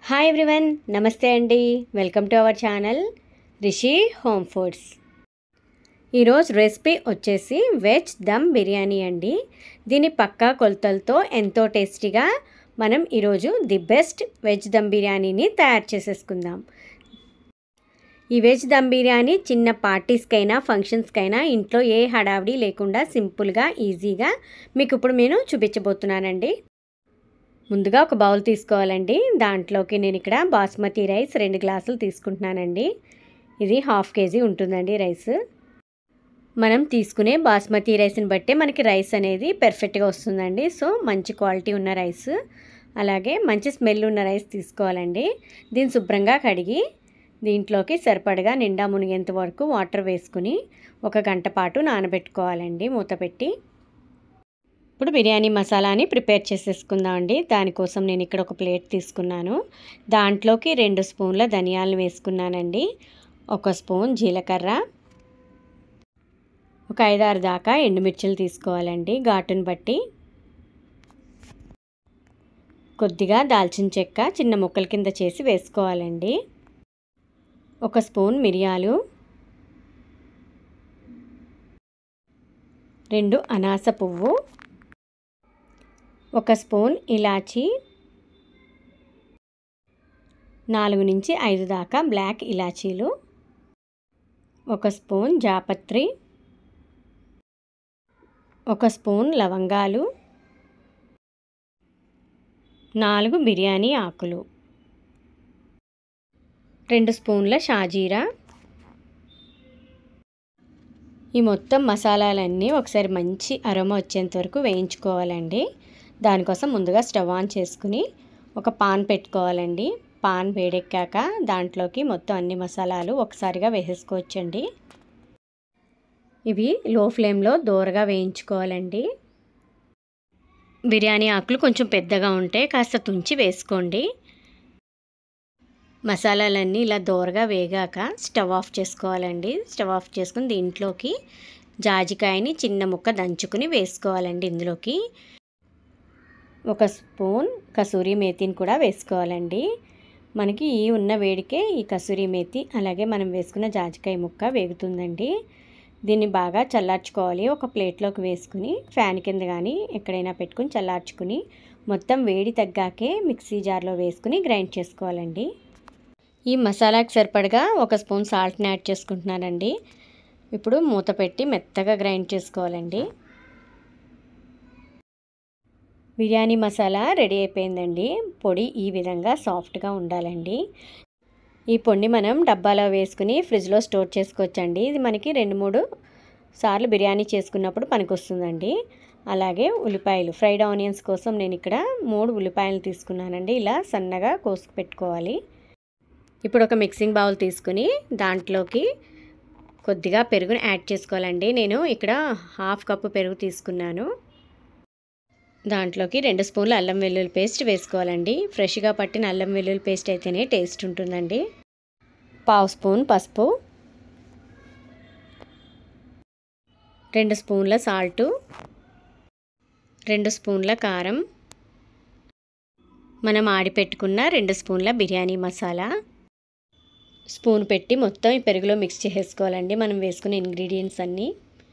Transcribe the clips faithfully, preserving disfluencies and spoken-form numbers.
Hi everyone, నమస్తే అండి. Welcome to our channel Rishi home foods. ఈరోజు రెసిపీ వచ్చేసి వెజ్ దమ్ బిర్యానీ అండి. దీని పక్కా కొలతలతో ఎంతో టేస్టీగా మనం ఈరోజు ది బెస్ట్ వెజ్ దమ్ బిర్యానీని తయారు చేసేసుకుందాం. ఈ వెజ్ దమ్ బిర్యానీ చిన్న పార్టీస్కైనా ఫంక్షన్స్కైనా ఇంట్లో ఏ హడావిడి లేకుండా సింపుల్గా ఈజీగా మీకు ఇప్పుడు నేను చూపించబోతున్నానండి. ముందుగా ఒక బౌల్ తీసుకోవాలండి. దాంట్లోకి నేను ఇక్కడ బాస్మతి రైస్ రెండు గ్లాసులు తీసుకుంటున్నానండి. ఇది హాఫ్ కేజీ ఉంటుందండి రైస్. మనం తీసుకునే బాస్మతి రైస్ని బట్టే మనకి రైస్ అనేది పర్ఫెక్ట్గా వస్తుందండి. సో మంచి క్వాలిటీ ఉన్న రైస్, అలాగే మంచి స్మెల్ ఉన్న రైస్ తీసుకోవాలండి. దీన్ని శుభ్రంగా కడిగి దీంట్లోకి సరిపడగా నిండా మునిగేంత వరకు వాటర్ వేసుకుని ఒక గంట పాటు నానబెట్టుకోవాలండి మూత పెట్టి. ఇప్పుడు బిర్యానీ మసాలాని ప్రిపేర్ చేసేసుకుందాం అండి. దానికోసం నేను ఇక్కడ ఒక ప్లేట్ తీసుకున్నాను. దాంట్లోకి రెండు స్పూన్ల ధనియాలు వేసుకున్నానండి. ఒక స్పూన్ జీలకర్ర, ఒక ఐదారు దాకా ఎండుమిర్చులు తీసుకోవాలండి ఘాటును బట్టి. కొద్దిగా దాల్చిన చెక్క చిన్న ముక్కల కింద చేసి వేసుకోవాలండి. ఒక స్పూన్ మిరియాలు, రెండు అనాస పువ్వు, ఒక స్పూన్ ఇలాచీ, నాలుగు నుంచి ఐదు దాకా బ్లాక్ ఇలాచీలు, ఒక స్పూన్ జాపత్రి, ఒక స్పూన్ లవంగాలు, నాలుగు బిర్యానీ ఆకులు, రెండు స్పూన్ల షాజీరా. ఈ మొత్తం మసాలాలన్నీ ఒకసారి మంచి అరోమా వచ్చేంత వరకు వేయించుకోవాలండి. దానికోసం ముందుగా స్టవ్ ఆన్ చేసుకుని ఒక పాన్ పెట్టుకోవాలండి. పాన్ వేడెక్కాక దాంట్లోకి మొత్తం అన్ని మసాలాలు ఒకసారిగా వేసేసుకోవచ్చండి. ఇవి లో ఫ్లేమ్లో దోరగా వేయించుకోవాలండి. బిర్యానీ ఆకులు కొంచెం పెద్దగా ఉంటే కాస్త తుంచి వేసుకోండి. మసాలాలన్నీ ఇలా దోరగా వేగాక స్టవ్ ఆఫ్ చేసుకోవాలండి. స్టవ్ ఆఫ్ చేసుకుని దీంట్లోకి జాజికాయని చిన్న ముక్క దంచుకుని వేసుకోవాలండి. ఇందులోకి ఒక స్పూన్ కసూరి మేతిని కూడా వేసుకోవాలండి. మనకి ఈ ఉన్న వేడికే ఈ కసూరి మేతి అలాగే మనం వేసుకున్న జాజికాయ ముక్క వేగుతుందండి. దీన్ని బాగా చల్లార్చుకోవాలి. ఒక ప్లేట్లోకి వేసుకుని ఫ్యాన్ కింద కానీ ఎక్కడైనా పెట్టుకుని చల్లార్చుకుని మొత్తం వేడి తగ్గాకే మిక్సీ జార్లో వేసుకుని గ్రైండ్ చేసుకోవాలండి. ఈ మసాలాకి సరిపడగా ఒక స్పూన్ సాల్ట్ని యాడ్ చేసుకుంటున్నానండి. ఇప్పుడు మూత పెట్టి మెత్తగా గ్రైండ్ చేసుకోవాలండి. బిర్యానీ మసాలా రెడీ అయిపోయిందండి. పొడి ఈ విధంగా సాఫ్ట్గా ఉండాలండి. ఈ పొడిని మనం డబ్బాలో వేసుకుని ఫ్రిడ్జ్లో స్టోర్ చేసుకోవచ్చండి. ఇది మనకి రెండు మూడు సార్లు బిర్యానీ చేసుకున్నప్పుడు పనికొస్తుందండి. అలాగే ఉల్లిపాయలు, ఫ్రైడ్ ఆనియన్స్ కోసం నేను ఇక్కడ మూడు ఉల్లిపాయలు తీసుకున్నానండి. ఇలా సన్నగా కోసుకు పెట్టుకోవాలి. ఇప్పుడు ఒక మిక్సింగ్ బౌల్ తీసుకుని దాంట్లోకి కొద్దిగా పెరుగుని యాడ్ చేసుకోవాలండి. నేను ఇక్కడ హాఫ్ కప్పు పెరుగు తీసుకున్నాను. దాంట్లోకి రెండు స్పూన్ల అల్లం వెల్లుల్లి పేస్ట్ వేసుకోవాలండి. ఫ్రెష్గా పట్టిన అల్లం వెల్లుల్లి పేస్ట్ అయితేనే టేస్ట్ ఉంటుందండి. పావు స్పూన్ పసుపు, రెండు స్పూన్ల సాల్టు, రెండు స్పూన్ల కారం, మనం ఆడిపెట్టుకున్న రెండు స్పూన్ల బిర్యానీ మసాలా, స్పూన్ పెట్టి మొత్తం ఈ పెరుగులో మిక్స్ చేసుకోవాలండి మనం వేసుకున్న ఇంగ్రీడియంట్స్ అన్నీ.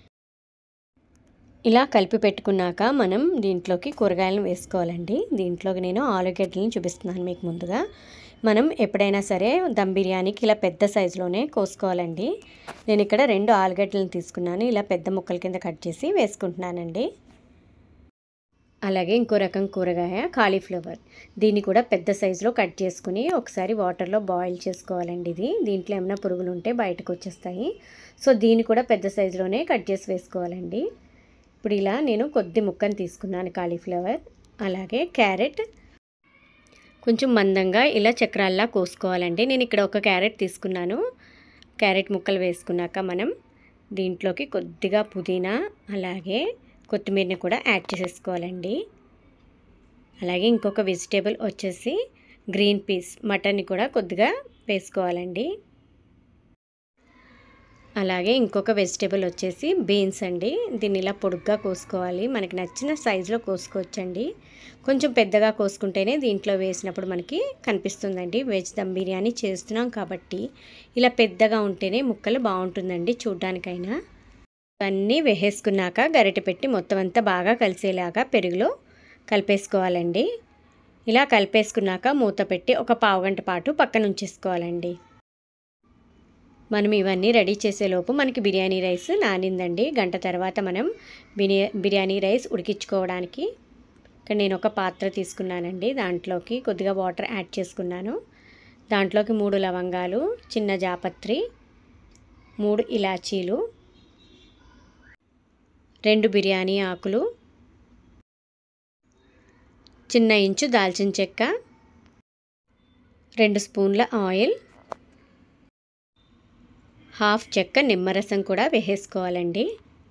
ఇలా కలిపి పెట్టుకున్నాక మనం దీంట్లోకి కూరగాయలను వేసుకోవాలండి. దీంట్లోకి నేను ఆలుగడ్డలను చూపిస్తున్నాను మీకు ముందుగా. మనం ఎప్పుడైనా సరే దమ్ బిర్యానీకి ఇలా పెద్ద సైజులోనే కోసుకోవాలండి. నేను ఇక్కడ రెండు ఆలుగడ్డలను తీసుకున్నాను. ఇలా పెద్ద ముక్కల కింద కట్ చేసి వేసుకుంటున్నానండి. అలాగే ఇంకో రకం కూరగాయ కాలీఫ్లవర్, దీన్ని కూడా పెద్ద సైజులో కట్ చేసుకుని ఒకసారి వాటర్లో బాయిల్ చేసుకోవాలండి. ఇది దీంట్లో ఏమైనా పురుగులు ఉంటే బయటకు వచ్చేస్తాయి. సో దీన్ని కూడా పెద్ద సైజులోనే కట్ చేసి వేసుకోవాలండి. ఇప్పుడు ఇలా నేను కొద్ది ముక్కను తీసుకున్నాను కాలీఫ్లవర్. అలాగే క్యారెట్ కొంచెం మందంగా ఇలా చక్రాల్లా కోసుకోవాలండి. నేను ఇక్కడ ఒక క్యారెట్ తీసుకున్నాను. క్యారెట్ ముక్కలు వేసుకున్నాక మనం దీంట్లోకి కొద్దిగా పుదీనా అలాగే కొత్తిమీరని కూడా యాడ్ చేసేసుకోవాలండి. అలాగే ఇంకొక వెజిటేబుల్ వచ్చేసి గ్రీన్ పీస్, మటన్ని కూడా కొద్దిగా వేసుకోవాలండి. అలాగే ఇంకొక వెజిటేబుల్ వచ్చేసి బీన్స్ అండి. దీన్ని ఇలా పొడుగ్గా కోసుకోవాలి. మనకి నచ్చిన సైజులో కోసుకోవచ్చండి. కొంచెం పెద్దగా కోసుకుంటేనే దీంట్లో వేసినప్పుడు మనకి కనిపిస్తుందండి. వెజ్ దమ్ బిర్యానీ చేస్తున్నాం కాబట్టి ఇలా పెద్దగా ఉంటేనే ముక్కలు బాగుంటుందండి చూడ్డానికైనా. అన్నీ వేసేసుకున్నాక గరిటె పెట్టి మొత్తం అంతా బాగా కలిసేలాగా పెరుగులో కలిపేసుకోవాలండి. ఇలా కలిపేసుకున్నాక మూత పెట్టి ఒక పావు గంట పాటు పక్కన ఉంచేసుకోవాలండి. మనం ఇవన్నీ రెడీ చేసేలోపు మనకి బిర్యానీ రైస్ నానిందండి. గంట తర్వాత మనం బిర్యా బిర్యానీ రైస్ ఉడికించుకోవడానికి ఇక్కడ నేను ఒక పాత్ర తీసుకున్నానండి. దాంట్లోకి కొద్దిగా వాటర్ యాడ్ చేసుకున్నాను. దాంట్లోకి మూడు లవంగాలు, చిన్న జాపత్రి, మూడు ఇలాచీలు, రెండు బిర్యానీ ఆకులు, చిన్న ఇంచు దాల్చిన చెక్క, రెండు స్పూన్ల ఆయిల్, హాఫ్ చెక్క నిమ్మరసం కూడా వేసేసుకోవాలండి.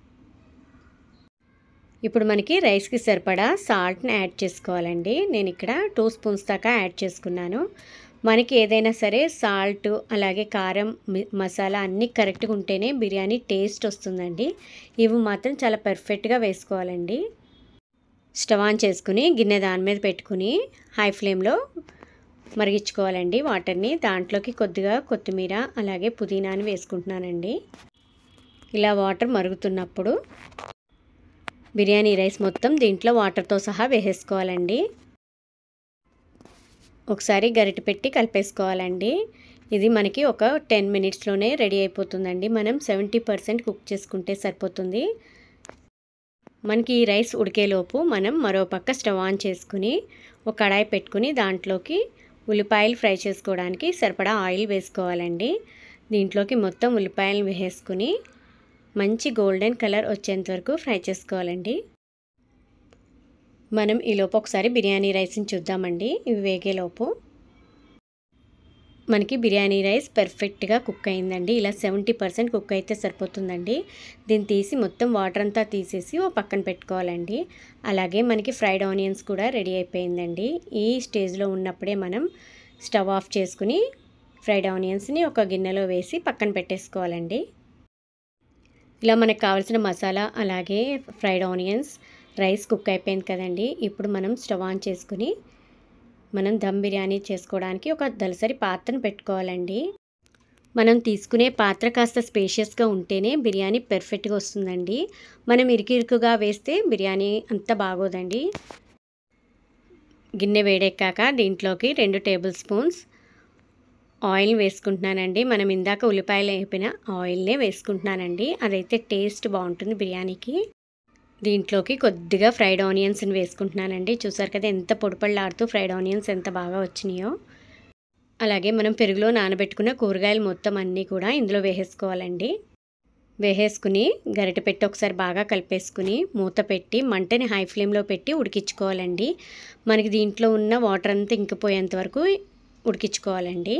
ఇప్పుడు మనకి రైస్కి సరిపడా సాల్ట్ని యాడ్ చేసుకోవాలండి. నేను ఇక్కడ టూ స్పూన్స్ దాకా యాడ్ చేసుకున్నాను. మనకి ఏదైనా సరే సాల్ట్ అలాగే కారం మసాలా అన్నీ కరెక్ట్గా ఉంటేనే బిర్యానీ టేస్ట్ వస్తుందండి. ఇవి మాత్రం చాలా పర్ఫెక్ట్గా వేసుకోవాలండి. స్టవ్ ఆన్ చేసుకుని గిన్నె దాని మీద పెట్టుకుని హై ఫ్లేమ్లో మరిగించుకోవాలండి వాటర్ని. దాంట్లోకి కొద్దిగా కొత్తిమీర అలాగే పుదీనాని వేసుకుంటున్నానండి. ఇలా వాటర్ మరుగుతున్నప్పుడు బిర్యానీ రైస్ మొత్తం దీంట్లో వాటర్తో సహా వేసేసుకోవాలండి. ఒకసారి గరిటె పెట్టి కలిపేసుకోవాలండి. ఇది మనకి ఒక టెన్ మినిట్స్లోనే రెడీ అయిపోతుందండి. మనం సెవెంటీ పర్సెంట్ కుక్ చేసుకుంటే సరిపోతుంది. మనకి ఈ రైస్ ఉడికేలోపు మనం మరో పక్క స్టవ్ ఆన్ చేసుకుని ఒక కడాయి పెట్టుకుని దాంట్లోకి ఉల్లిపాయలు ఫ్రై చేసుకోవడానికి సరిపడా ఆయిల్ వేసుకోవాలండి. దీంట్లోకి మొత్తం ఉల్లిపాయలు వేసుకుని మంచి గోల్డెన్ కలర్ వచ్చేంత వరకు ఫ్రై చేసుకోవాలండి. మనం ఈలోపు ఒకసారి బిర్యానీ రైస్ని చూద్దామండి. ఇవి వేగేలోపు మనకి బిర్యానీ రైస్ పర్ఫెక్ట్గా కుక్ అయిందండి. ఇలా సెవెంటీ పర్సెంట్ కుక్ అయితే సరిపోతుందండి. దీన్ని తీసి మొత్తం వాటర్ అంతా తీసేసి ఓ పక్కన పెట్టుకోవాలండి. అలాగే మనకి ఫ్రైడ్ ఆనియన్స్ కూడా రెడీ అయిపోయిందండి. ఈ స్టేజ్లో ఉన్నప్పుడే మనం స్టవ్ ఆఫ్ చేసుకుని ఫ్రైడ్ ఆనియన్స్ని ఒక గిన్నెలో వేసి పక్కన పెట్టేసుకోవాలండి. ఇలా మనకు కావాల్సిన మసాలా అలాగే ఫ్రైడ్ ఆనియన్స్ రైస్ కుక్ అయిపోయింది కదండి. ఇప్పుడు మనం స్టవ్ ఆన్ చేసుకుని మనం దమ్ బిర్యానీ చేసుకోవడానికి ఒక దలసరి పాత్రను పెట్టుకోవాలండి. మనం తీసుకునే పాత్ర కాస్త స్పేషియస్గా ఉంటేనే బిర్యానీ పర్ఫెక్ట్గా వస్తుందండి. మనం ఇరుకిరుకుగా వేస్తే బిర్యానీ అంత బాగోదండి. గిన్నె వేడెక్కాక దీంట్లోకి రెండు టేబుల్ స్పూన్స్ ఆయిల్ వేసుకుంటున్నానండి. మనం ఇందాక ఉల్లిపాయలు వేపిన ఆయిల్నే వేసుకుంటున్నానండి. అదైతే టేస్ట్ బాగుంటుంది బిర్యానీకి. దీంట్లోకి కొద్దిగా ఫ్రైడ్ ఆనియన్స్ని వేసుకుంటున్నానండి. చూసారు కదా ఎంత పొడిపళ్ళాడుతూ ఫ్రైడ్ ఆనియన్స్ ఎంత బాగా వచ్చినాయో. అలాగే మనం పెరుగులో నానబెట్టుకున్న కూరగాయలు మొత్తం అన్నీ కూడా ఇందులో వేసేసుకోవాలండి. వేసేసుకుని గరిటె పెట్టి ఒకసారి బాగా కలిపేసుకుని మూత పెట్టి మంటని హై ఫ్లేమ్లో పెట్టి ఉడికించుకోవాలండి. మనకి దీంట్లో ఉన్న వాటర్ అంతా ఇంకిపోయేంత వరకు ఉడికించుకోవాలండి.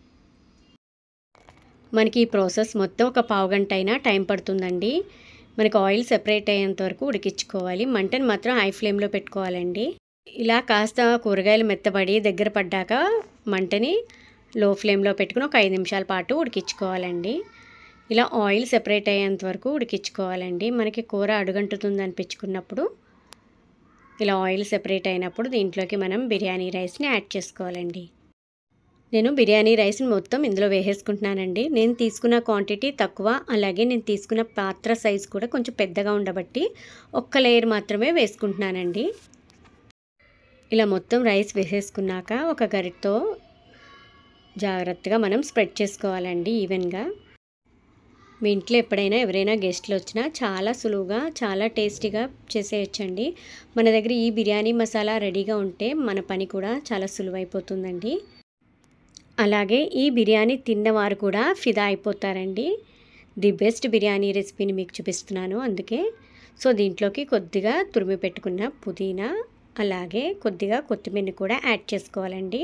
మనకి ఈ ప్రాసెస్ మొత్తం ఒక పావు గంట అయినా టైం పడుతుందండి. మనకి ఆయిల్ సెపరేట్ అయ్యేంత వరకు ఉడికించుకోవాలి. మంటని మాత్రం హై ఫ్లేమ్లో పెట్టుకోవాలండి. ఇలా కాస్త కూరగాయలు మెత్తబడి దగ్గర పడ్డాక మంటని లో ఫ్లేమ్లో పెట్టుకుని ఒక ఐదు నిమిషాల పాటు ఉడికించుకోవాలండి. ఇలా ఆయిల్ సెపరేట్ అయ్యేంత వరకు ఉడికించుకోవాలండి. మనకి కూర అడుగంటుతుంది అనిపించుకున్నప్పుడు ఇలా ఆయిల్ సెపరేట్ అయినప్పుడు దీంట్లోకి మనం బిర్యానీ రైస్ని యాడ్ చేసుకోవాలండి. నేను బిర్యానీ రైస్ని మొత్తం ఇందులో వేసేసుకుంటున్నానండి. నేను తీసుకున్న క్వాంటిటీ తక్కువ, అలాగే నేను తీసుకున్న పాత్ర సైజు కూడా కొంచెం పెద్దగా ఉండబట్టి ఒక్క లేయర్ మాత్రమే వేసుకుంటున్నానండి. ఇలా మొత్తం రైస్ వేసేసుకున్నాక ఒక గరిటతో జాగ్రత్తగా మనం స్ప్రెడ్ చేసుకోవాలండి ఈవెన్గా. మీ ఇంట్లో ఎప్పుడైనా ఎవరైనా గెస్ట్లు వచ్చినా చాలా సులువుగా చాలా టేస్టీగా చేసేయచ్చండి. మన దగ్గర ఈ బిర్యానీ మసాలా రెడీగా ఉంటే మన పని కూడా చాలా సులువైపోతుందండి. అలాగే ఈ బిర్యానీ తిన్నవారు కూడా ఫిదా అయిపోతారండి. ది బెస్ట్ బిర్యానీ రెసిపీని మీకు చూపిస్తున్నాను అందుకే. సో దీంట్లోకి కొద్దిగా తురిమి పెట్టుకున్న పుదీనా అలాగే కొద్దిగా కొత్తిమీరని కూడా యాడ్ చేసుకోవాలండి.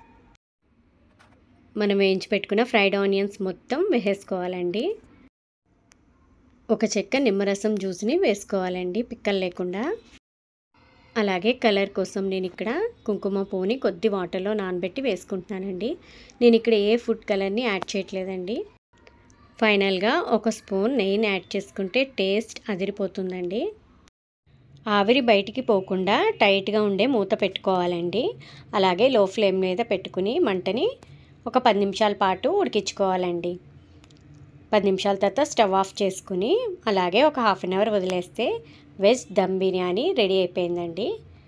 మనం వేయించి పెట్టుకున్న ఫ్రైడ్ ఆనియన్స్ మొత్తం వేసేసుకోవాలండి. ఒక చెక్క నిమ్మరసం జ్యూస్ని వేసుకోవాలండి పిక్కలు లేకుండా. అలాగే కలర్ కోసం నేను ఇక్కడ కుంకుమ పువ్వుని కొద్ది వాటర్లో నానబెట్టి వేసుకుంటున్నానండి. నేను ఇక్కడ ఏ ఫుడ్ కలర్ని యాడ్ చేయట్లేదండి. ఫైనల్గా ఒక స్పూన్ నెయ్యిని యాడ్ చేసుకుంటే టేస్ట్ అదిరిపోతుందండి. ఆవిరి బయటికి పోకుండా టైట్గా ఉండే మూత పెట్టుకోవాలండి. అలాగే లో ఫ్లేమ్ మీద పెట్టుకుని మంటని ఒక పది నిమిషాల పాటు ఉడికించుకోవాలండి. పది నిమిషాల తర్వాత స్టవ్ ఆఫ్ చేసుకుని అలాగే ఒక హాఫ్ అన్ అవర్ వదిలేస్తే వెజ్ దమ్ బిర్యానీ రెడీ అయిపోయిందండి.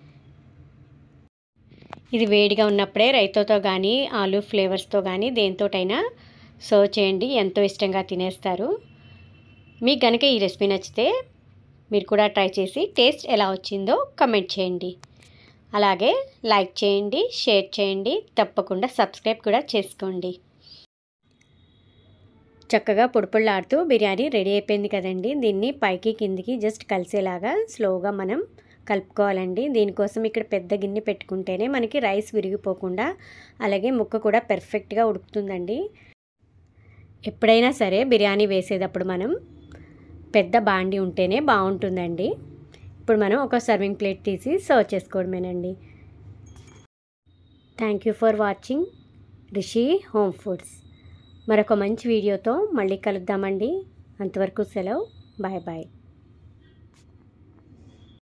ఇది వేడిగా ఉన్నప్పుడే రైతాతో కానీ ఆలూ ఫ్లేవర్స్తో కానీ దేనితోటైనా సర్వ్ చేయండి, ఎంతో ఇష్టంగా తినేస్తారు. మీకు కనుక ఈ రెసిపీ నచ్చితే మీరు కూడా ట్రై చేసి టేస్ట్ ఎలా వచ్చిందో కమెంట్ చేయండి. అలాగే లైక్ చేయండి, షేర్ చేయండి, తప్పకుండా సబ్స్క్రైబ్ కూడా చేసుకోండి. చక్కగా పొడిపొళ్ళాడుతూ బిర్యానీ రెడీ అయిపోయింది కదండి. దీన్ని పైకి కిందికి జస్ట్ కలిసేలాగా స్లోగా మనం కలుపుకోవాలండి. దీనికోసం ఇక్కడ పెద్ద గిన్నె పెట్టుకుంటేనే మనకి రైస్ విరిగిపోకుండా అలాగే ముక్క కూడా పర్ఫెక్ట్గా ఉడుకుతుందండి. ఎప్పుడైనా సరే బిర్యానీ వేసేటప్పుడు మనం పెద్ద బాండి ఉంటేనే బాగుంటుందండి. ఇప్పుడు మనం ఒక సర్వింగ్ ప్లేట్ తీసి సర్వ్ చేసుకోవడమేనండి. Thank you for watching Rishi home foods. మరొక మంచి వీడియోతో మళ్ళీ కలుద్దామండి. అంతవరకు సెలవు. Bye bye.